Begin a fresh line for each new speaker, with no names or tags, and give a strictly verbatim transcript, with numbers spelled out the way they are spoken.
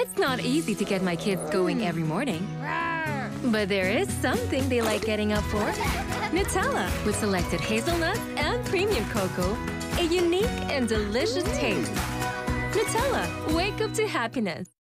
It's not easy to get my kids going every morning. But there is something they like getting up for. Nutella with selected hazelnuts and premium cocoa. A unique and delicious taste. Nutella, wake up to happiness.